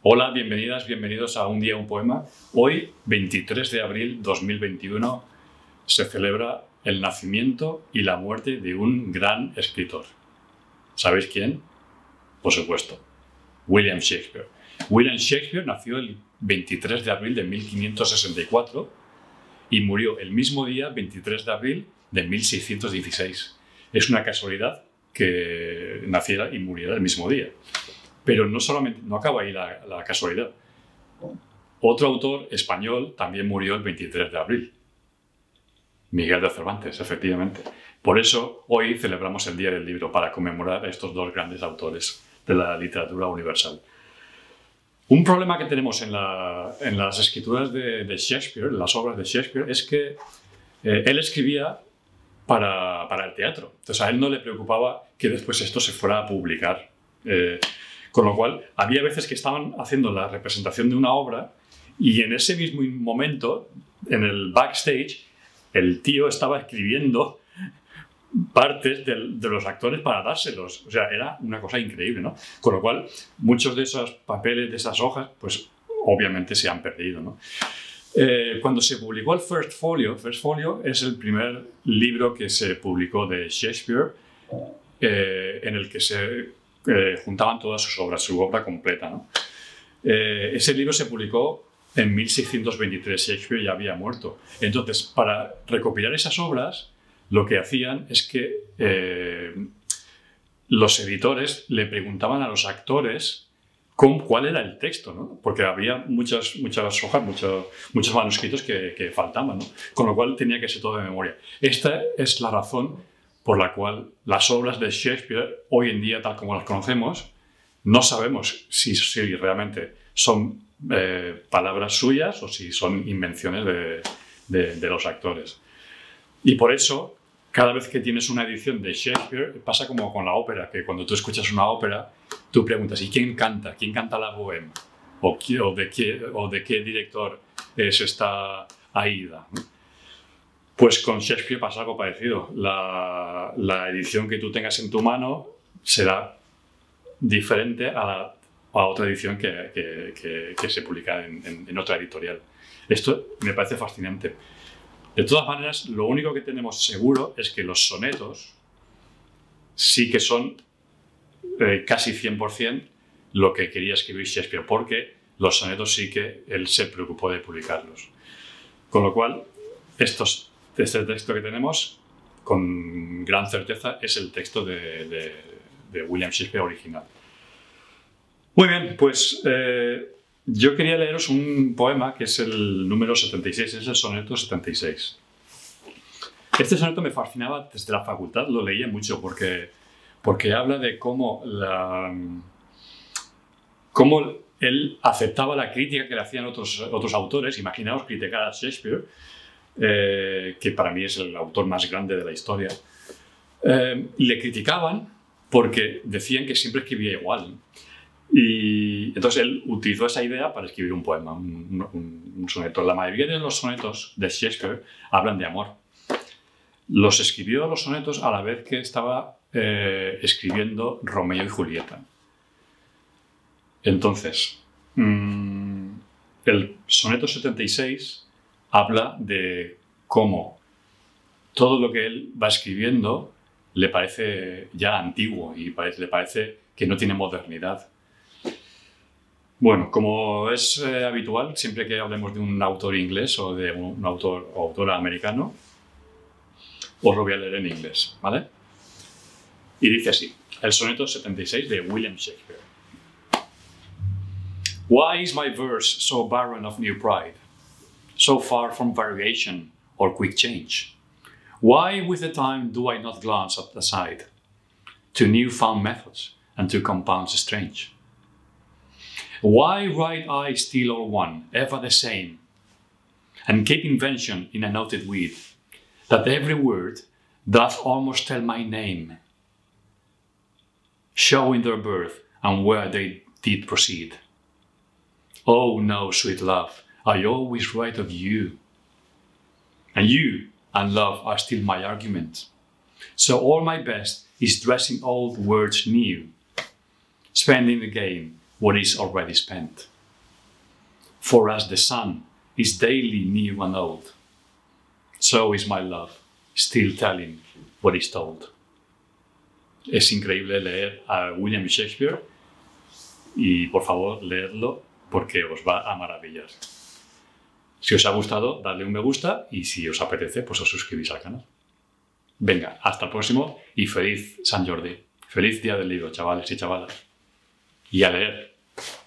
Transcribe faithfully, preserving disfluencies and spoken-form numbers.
Hola, bienvenidas, bienvenidos a Un Día, un Poema. Hoy, veintitrés de abril de dos mil veintiuno, se celebra el nacimiento y la muerte de un gran escritor. ¿Sabéis quién? Por supuesto, William Shakespeare. William Shakespeare nació el veintitrés de abril de mil quinientos sesenta y cuatro y murió el mismo día, veintitrés de abril de mil seiscientos dieciséis. Es una casualidad que naciera y muriera el mismo día. Pero no solamente, no acaba ahí la, la casualidad. Otro autor español también murió el veintitrés de abril. Miguel de Cervantes, efectivamente. Por eso hoy celebramos el Día del Libro, para conmemorar a estos dos grandes autores de la literatura universal. Un problema que tenemos en, la, en las escrituras de, de Shakespeare, en las obras de Shakespeare, es que eh, él escribía para, para el teatro. Entonces a él no le preocupaba que después esto se fuera a publicar. Eh, Con lo cual, había veces que estaban haciendo la representación de una obra y en ese mismo momento, en el backstage, el tío estaba escribiendo partes de, de los actores para dárselos. O sea, era una cosa increíble, ¿no? Con lo cual, muchos de esos papeles, de esas hojas, pues obviamente se han perdido, ¿no? Eh, cuando se publicó el First Folio, First Folio es el primer libro que se publicó de Shakespeare, eh, en el que se Eh, juntaban todas sus obras, su obra completa, ¿no? Eh, ese libro se publicó en mil seiscientos veintitrés, Shakespeare ya había muerto. Entonces, para recopilar esas obras, lo que hacían es que eh, los editores le preguntaban a los actores con cuál era el texto, ¿no? Porque había muchas, muchas hojas, muchos, muchos manuscritos que, que faltaban, ¿no? Con lo cual tenía que ser todo de memoria. Esta es la razón por la cual las obras de Shakespeare, hoy en día, tal como las conocemos, no sabemos si, si realmente son eh, palabras suyas o si son invenciones de, de, de los actores. Y por eso, cada vez que tienes una edición de Shakespeare, pasa como con la ópera, que cuando tú escuchas una ópera, tú preguntas, ¿y quién canta? ¿Quién canta la bohème? ¿O, o, de, qué, o de qué director es esta Aída? Pues con Shakespeare pasa algo parecido. La, la edición que tú tengas en tu mano será diferente a, la, a otra edición que, que, que, que se publica en, en, en otra editorial. Esto me parece fascinante. De todas maneras, lo único que tenemos seguro es que los sonetos sí que son eh, casi cien por cien lo que quería escribir Shakespeare, porque los sonetos sí que él se preocupó de publicarlos. Con lo cual, estos Este texto que tenemos, con gran certeza, es el texto de, de, de William Shakespeare original. Muy bien, pues eh, yo quería leeros un poema que es el número setenta y seis, es el soneto setenta y seis. Este soneto me fascinaba desde la facultad, lo leía mucho porque, porque habla de cómo, la, cómo él aceptaba la crítica que le hacían otros, otros autores. Imaginaos criticar a Shakespeare, Eh, que para mí es el autor más grande de la historia, eh, le criticaban porque decían que siempre escribía igual. Y entonces él utilizó esa idea para escribir un poema, un, un, un soneto. La mayoría de los sonetos de Shakespeare hablan de amor. Los escribió los sonetos a la vez que estaba eh, escribiendo Romeo y Julieta. Entonces, mmm, el soneto setenta y seis habla de cómo todo lo que él va escribiendo le parece ya antiguo y parece, le parece que no tiene modernidad. Bueno, como es eh, habitual, siempre que hablemos de un autor inglés o de un, un autor o autora americano, os lo voy a leer en inglés, ¿vale? Y dice así, el soneto setenta y seis de William Shakespeare. Why is my verse so barren of new pride? So far from variation or quick change? Why with the time do I not glance at the side to new-found methods and to compounds strange? Why write I still all one, ever the same, and keep invention in a noted weed, that every word doth almost tell my name, showing their birth and where they did proceed? Oh no, sweet love, I always write of you, and you and love are still my argument. So all my best is dressing old words new, spending again what is already spent. For us the sun is daily new and old. So is my love, still telling what is told. Es increíble leer a William Shakespeare y por favor leedlo porque os va a maravillar. Si os ha gustado, dadle un me gusta y si os apetece, pues os suscribís al canal. Venga, hasta el próximo y feliz San Jordi. Feliz día del libro, chavales y chavalas. Y a leer.